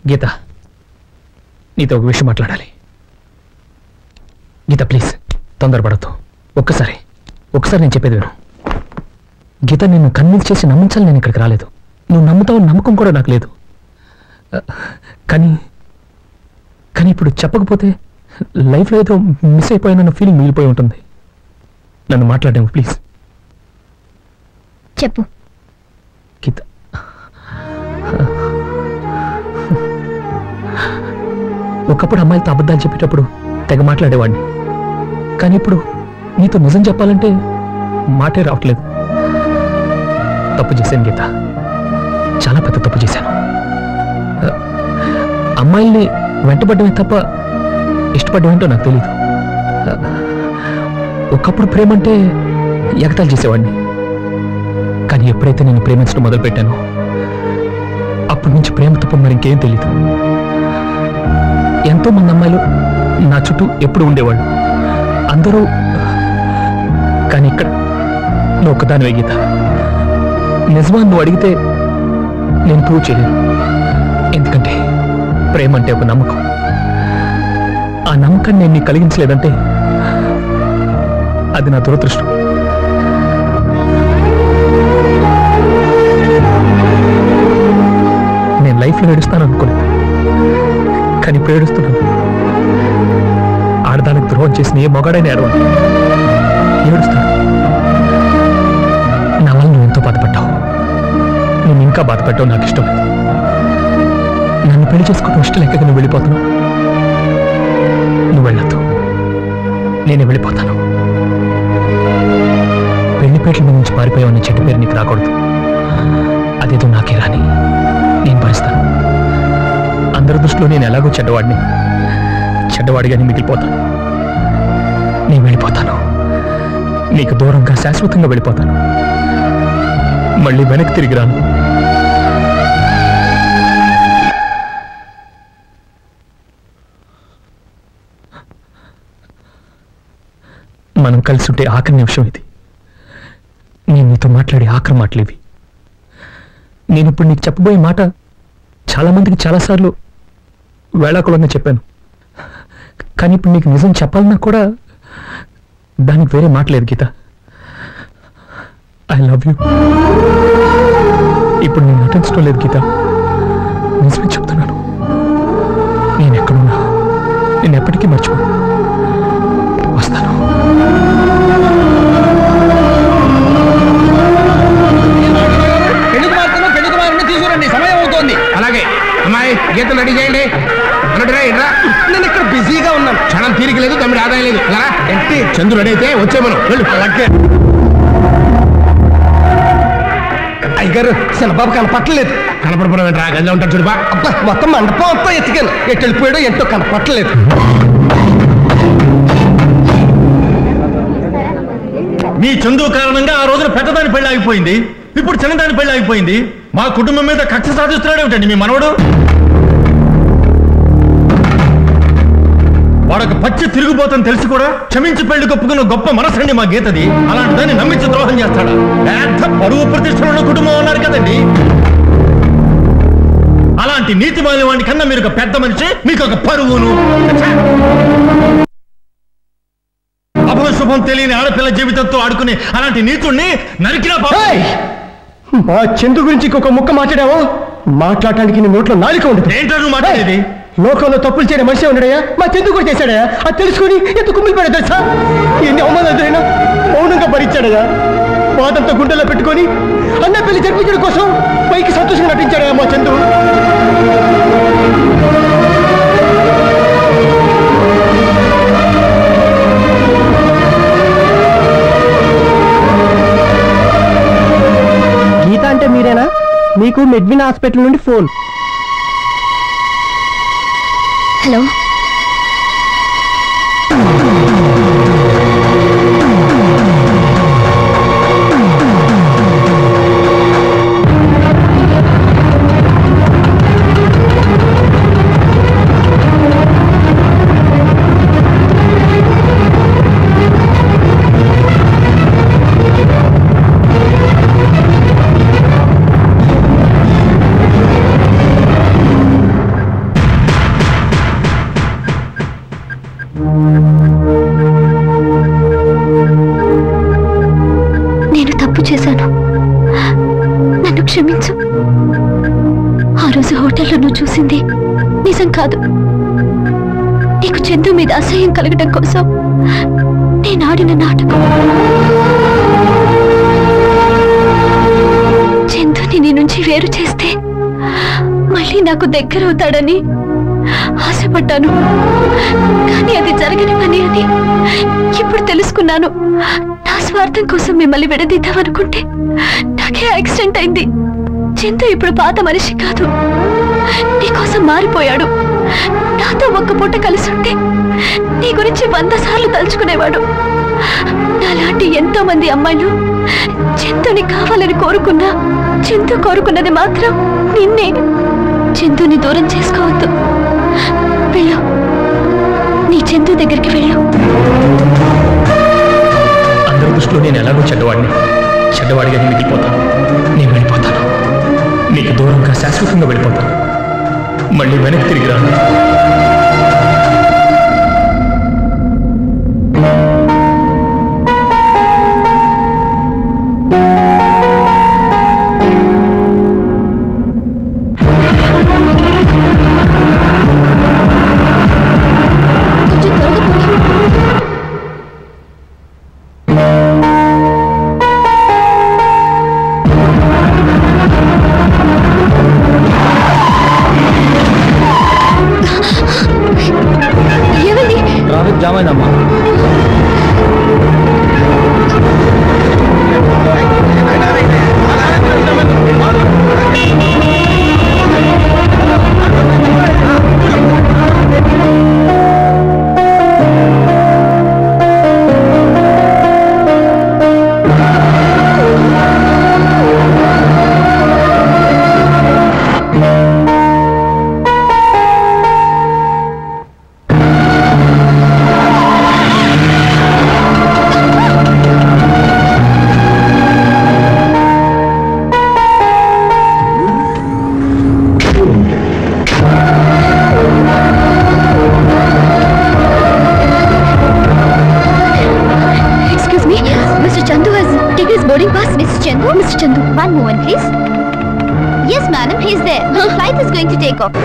గీత, నీతో ఒక విషయం మాట్లాడాలి. గీత ప్లీజ్ తొందరపడద్దు. ఒక్కసారి నేను చెప్పేది విను. గీత, నిన్ను కన్విన్స్ చేసి నమ్మించాలి నేను ఇక్కడికి రాలేదు. నువ్వు నమ్ముతావు నమ్మకం కూడా నాకు లేదు. కానీ ఇప్పుడు చెప్పకపోతే లైఫ్లో ఏదో మిస్ అయిపోయిన ఫీలింగ్ మిగిలిపోయి ఉంటుంది. నన్ను మాట్లాడాము ప్లీజ్. చెప్పు. గీత, ఒకప్పుడు అమ్మాయిలతో అబద్ధాలు చెప్పేటప్పుడు తెగ మాట్లాడేవాడిని. కానీ ఇప్పుడు నీతో నిజం చెప్పాలంటే మాటే రావట్లేదు. తప్పు చేశాను గీత, చాలా పెద్ద తప్పు చేశాను. అమ్మాయిల్ని వెంటబడ్డమే తప్ప ఇష్టపడ్డమేంటో నాకు తెలీదు. ఒకప్పుడు ప్రేమంటే ఎగతాలు చేసేవాడిని. కానీ ఎప్పుడైతే నేను ప్రేమించడం మొదలుపెట్టానో అప్పటి నుంచి ప్రేమ తప్ప మరి ఇంకేం తెలీదు. ఎంతో మంది అమ్మాయిలు నా చుట్టూ ఎప్పుడు ఉండేవాళ్ళు, అందరూ. కానీ ఇక్కడ నువ్వు ఒక్కదానివే గీత. నిజమా నువ్వు అడిగితే నేను ప్రూవ్ చేయలేను. ఎందుకంటే ప్రేమ అంటే ఒక నమ్మకం. ఆ నమ్మకాన్ని నేను నీకు కలిగించలేదంటే అది నా దురదృష్టం. నేను లైఫ్లో ఏడుస్తాను అనుకోలేదు, కానీ ఇప్పుడు ఏడుస్తున్నాను. ఆడదానికి ద్రోహం చేసిన ఏ మొగాడైనా ఏడుస్తాను. నా వల్ల నువ్వు ఎంతో బాధపడ్డావు. నేను ఇంకా బాధపడ్డావు నాకు ఇష్టం లేదు. నన్ను పెళ్లి చేసుకోవడం ఇష్టం లేక నువ్వు వెళ్ళిపోతున్నావు. నువ్వు వెళ్ళొద్దు, నేనే వెళ్ళిపోతాను. పెళ్లిపేటల మీద నుంచి పారిపోయావన్న చెట్టు పేరు నీకు రాకూడదు. అదేదో నాకే రాని నేను భరిస్తాను. అందరి దృష్టిలో నేను ఎలాగో చెడ్డవాడిగానే మిగిలిపోతాను. నేను వెళ్ళిపోతాను, నీకు దూరంగా శాశ్వతంగా వెళ్ళిపోతాను. మళ్ళీ వెనక్కి తిరిగి రాను. మనం కలిసి ఉంటే ఆఖరి నిమిషం ఇది. నేను నీతో మాట్లాడే ఆఖరి మాటలు ఇవి. నేను ఇప్పుడు నీకు చెప్పబోయే మాట చాలామందికి చాలాసార్లు వేళాకుళంగా చెప్పాను. కానీ ఇప్పుడు నీకు నిజం చెప్పాలన్నా కూడా దానికి వేరే మాట లేదు గీత. I love you. ఇప్పుడు నేను నటించడం లేదు గీత, నిజమే చెప్తున్నాను. నేను ఎక్కడున్నా నేను ఎప్పటికీ మర్చిపో. వస్తాను. తీసుకురండి, సమయం అవుతోంది. అలాగే అమ్మాయి, గీతలు రెడీ చేయండి. నేను ఇక్కడ బిజీగా ఉన్నాను. క్షణం తీరిక లేదు, తమ్ముడు ఆదాయం లేదు. ఏంటి చంద్రుడు రెడీ అయితే వచ్చే మనం వెళ్ళు. అలాగే అయ్యగారు, చిన్నబాబు కనపట్టలేదు. కనపడపోవడం ఏంట్రా, గదిలో ఉంటాడు చూడుబా. అబ్బా, మొత్తం మండపం అంతా ఎత్తికాను, ఎటు వెళ్ళిపోయాడో ఏంటో కనపట్టలేదు. మీ చందు కారణంగా ఆ రోజున పెద్దదాని పెళ్లి ఆగిపోయింది, ఇప్పుడు చిన్నదాని పెళ్లి ఆగిపోయింది. మా కుటుంబం మీద కక్ష సాధిస్తున్నాడు ఏమిటండి మీ మనవడు? వాడొక పచ్చి తిరుగుబోతని తెలిసి కూడా క్షమించి పెళ్లి కప్పుకున్న గొప్ప మనసండి మా గీతది. అలాంటి దాన్ని నమ్మించి ద్రోహం చేస్తాడా? పెద్ద పరువు ప్రతిష్టల కుటుంబం అన్నారు కదండి. అలాంటి నీతి వాడి కన్నా మీరు ఒక పెద్ద మనిషి, మీకు ఒక పరువును. అభశుభం తెలియని ఆడపిల్ల జీవితంతో ఆడుకునే అలాంటి నీతుణ్ణి నరికినా మా చందు గురించి ఒక ముక్క మాట్లాడావో మాట్లాడటానికి నీ నోట్లో నాలుక ఉంటుంది. ఏంటో మాట్లాడేది? లోకంలో తప్పులు చేయడం మనిషి ఉన్నాడయా, మా చందు కూడా చేశాడయా. అది తెలుసుకుని ఎంత కుమ్మిలిపోయాడు తెలుసా? ఎన్ని అవమానాలైనా మౌనంగా భరించాడయా. బాధంతో గుండెల్లో పెట్టుకొని అన్న పెళ్లి జరిపించడం కోసం పైకి సంతోషంగా నటించాడయా మా చందు. గీత అంటే మీరేనా? మీకు మెడ్విన్ హాస్పిటల్ నుండి ఫోన్. హలో, క్షమించు. ఆ రోజు హోటల్లో నువ్వు చూసింది నిజం కాదు. నీకు చందు మీద అసహ్యం కలగడం కోసం నేను ఆడిన నాటకం. చందుని నీ నుంచి వేరు చేస్తే మళ్ళీ నాకు దగ్గరవుతాడని ఆశపడ్డాను. కానీ అది జరగని పని అని ఇప్పుడు తెలుసుకున్నాను. నా స్వార్థం కోసం మిమ్మల్ని విడదీద్దామనుకుంటే నాకే యాక్సిడెంట్ అయింది. చందు ఇప్పుడు పాత మనిషి కాదు, నీకోసం మారిపోయాడు. నాతో ఒక్క పూట కలిసి ఉంటే నీ గురించి 100 సార్లు తలుచుకునేవాడు. నాలాంటి ఎంతో మంది అమ్మాయిలు చందుని కావాలని కోరుకున్నా చందు కోరుకున్నది మాత్రం నిన్నే. చందుని దూరం చేసుకోవద్దు. వెళ్ళు, నీ చందు దగ్గరికి వెళ్ళు. అందరి దృష్టిలో నేను ఎలాగో చెడ్డవాడిగా మిగిలిపోతాను. నేను వెళ్ళిపోతాను, నీకు దూరంగా శాశ్వతంగా వెళ్ళిపోతాను. మళ్ళీ వెనక్కి తిరిగి రాను. జామైందమ్మా. Mr. Chandu, one moment please. Yes madam, he is there. The flight is going to take off.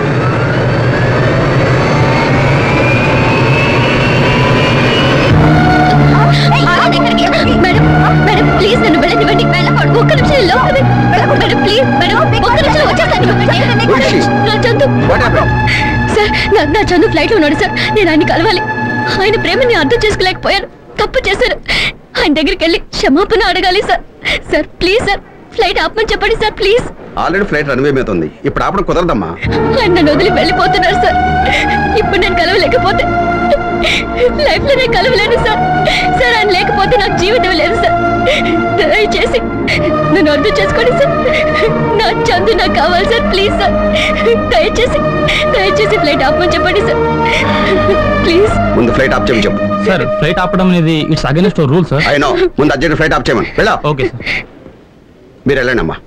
Madam, please నన్ను వెళ్ళనివ్వండి. ఒక్క నిమిషం లోపలికి. Madam, please, madam, ఒక్క నిమిషం వచ్చేస్తాను. నా చందు. సార్, నా చందు ఫ్లైట్ లో ఉన్నాడు సార్. నేను ఆయన కలవాలి. ఆయన ప్రేమని అర్థం చేసుకోలేకపోయాను. తప్పు చేశారు. ఆయన దగ్గరికి వెళ్ళి క్షమాపణ అడగాలి sir. Sir please sir, flight ఆపమని చెప్పండి sir please. Already flight runway మీద ఉంది, ఇప్పుడు ఆపడం కుదరదమ్మా. ఆయన నన్ను వదిలి వెళ్ళిపోతున్నారు సార్. ఇప్పుడు నేను కలవలేకపోతే లైఫ్ లో నేను కలవలేను సార్. సార్ ఆయన లేకపోతే నాకు జీవితం లేదు సార్. దయచేసి నన్ను అర్థం చేసుకోండి సార్. నా చందు నాకు కావాలి సార్ ప్లీజ్ సార్. దయచేసి ఫ్లైట్ ఆపమని చెప్పండి సార్ ప్లీజ్. ముందు ఫ్లైట్ ఆఫ్ చేయమని చెప్పు. సార్ ఫ్లైట్ ఆపడం అనేది it's against rule sir. I know, ముందు అర్జెంట్ ఫ్లైట్ ఆఫ్ చేయమని వెళ్ళా. Okay sir. మీరు వెళ్ళండి అమ్మా.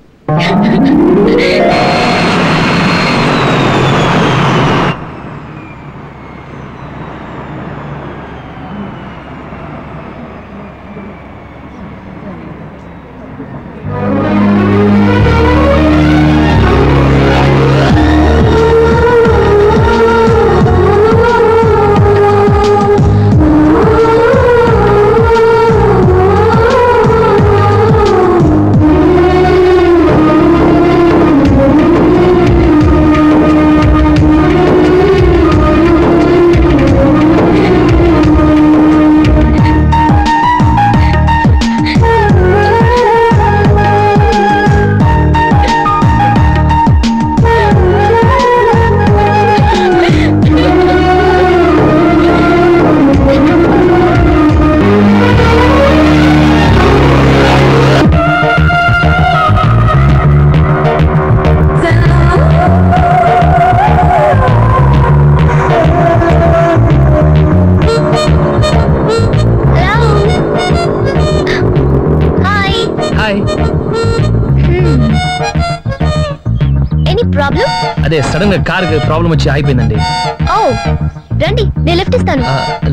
అదే సడన్ గా కార్ ప్రాబ్లం వచ్చి ఆగిపోయిందండి. ఓ రండి, నేను లిఫ్ట్ ఇస్తాను.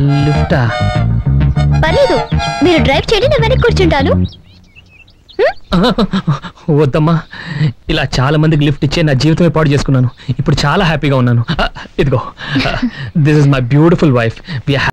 లిఫ్టా? పర్లేదు, మీరు డ్రైవ్ చేయండి, నేను వెనక్కి కూర్చుంటాను. వద్దమ్మా, ఇలా చాలా మందికి లిఫ్ట్ ఇచ్చే నా జీవితమే పాడు చేసుకున్నాను. ఇప్పుడు చాలా హ్యాపీగా ఉన్నాను. ఇదిగో, this is my beautiful wife.